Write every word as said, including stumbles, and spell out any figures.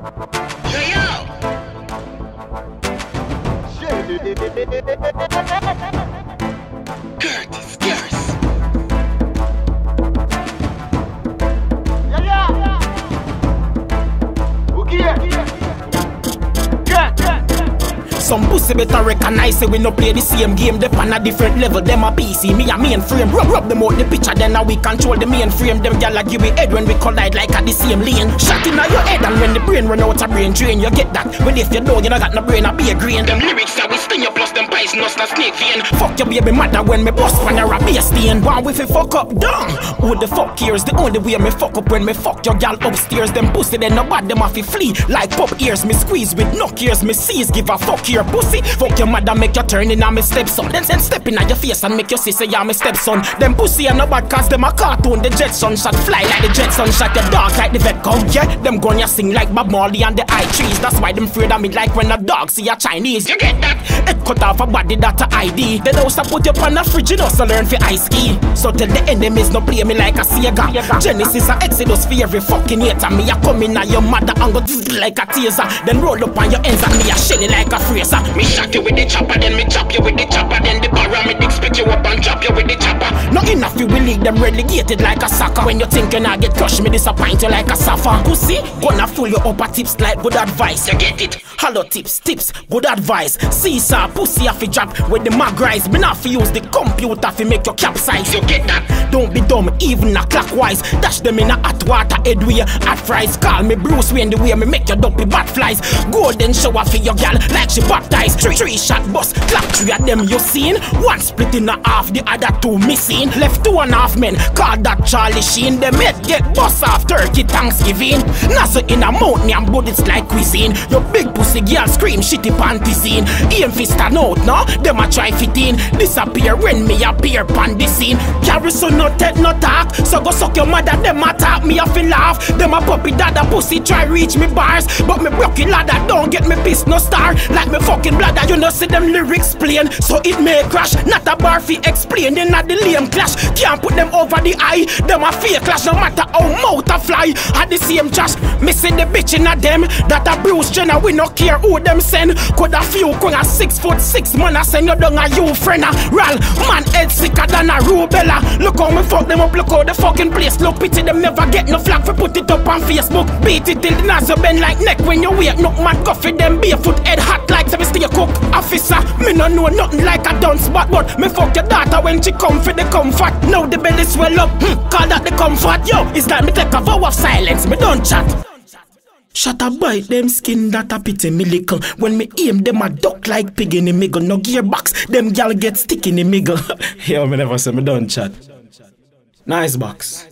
Curtis Garris. Yeah, yeah. Who care? Yeah, yeah. Some pussy better recognize say we no play the same game. They on a different level, them a P C, me a mainframe. Rub, rub them out the picture, then now we control the mainframe. Them gyal a give me head when we collide like at the same lane. Shot in your head and when the brain run out of brain drain, you get that. Well if you don't, you no got no brain, a be a grain. Them lyrics that we sting you plus them poisonous na snake vein. Fuck your baby mother when me bust when you're a bass stain. One with it fuck up down. Who the fuck cares? The only way me fuck up when me fuck your gal upstairs. Them pussy then no bad, them off flee like pop ears. Me squeeze with no ears, me seize. Give a fuck here pussy. Fuck your mother, make you turn in on me stepson. Then send step in on your face and make you say say yeah me stepson. Them pussy are no bad cause them a cartoon. The Jetson shot fly like the Jetson shot. Your dog like the vet come. Yeah, them gun ya sing like Bob Marley and the high trees. That's why them afraid of me like when a dog see a Chinese. You get that? It cut off a body that a I D. They don't put you on a fridge, you know, so learn for ice ski. So tell the enemies no play me like a Sega. Genesis and Exodus for every fucking hater. Me a come in at your mother and go like a taser. Then roll up on your ends and me a shelly like a fraser. Me shot you with the chopper, then me chop you with the chopper. Then the paramedics pick you up and chop you with the chopper. Not enough you will leave them relegated like a soccer. When you think you not get crushed, me disappoint you like a sapphire. Pussy, gonna fool you up a tips like good advice. You get it? Hello tips, tips, good advice. Caesar, pussy off a drop with the mag rise. Me not fi use the computer fi make your capsize. You get that? Don't be dumb, even a clockwise. Dash them in a hot water headway. Hot fries, call me Bruce Wayne the way me make your dumpy bat flies. Golden shower for your gal like she baptized. Three, three shot bus, clap three of them you seen. One split in a half, the other two missing. Left two and a half men, call that Charlie Sheen. Them head get bust off turkey Thanksgiving. Naso in a mountain and bullets like cuisine. Your big pussy girl scream shitty panty scene. Aim fi stand out, no? Them a try fit in. Disappear when me appear pan the scene. Garrison no take no talk. So go suck your mother, them attack me a fi laugh. Them a puppy dada pussy try reach me bars. But me broken ladder don't get me piss no star. Like me fucking bladder, you know see them lyrics plain. So it may crash, not a bar fi explain. They not the lame clash, can't put them over the eye. Them a fake clash no matter how mouth a fly. At the same trash, me see the bitch in a them. That a Bruce Jenner, we no care who them send. Could a few kung a six foot six man a send you down a you friend a Ral, man head sicker than a rubella. Look how me fuck them up, look how the fucking place look. Pity them never get no flag for put it up on Facebook. Beat it till the nozzle bend like neck when you wake. No man go for them barefoot head hot like seven stay cook. Officer, me no know nothing like a dunce spot. But me fuck your daughter when she come for the comfort. Now the belly swell up, hmm, call that the comfort. Yo, it's like me take a vow of silence, me don't chat. Shut a bite them skin that a pity me lickle. When me aim them a duck like pig in the middle. No gearbox, them gal get stick in the middle. Yo, me never say me don't chat. Nice box.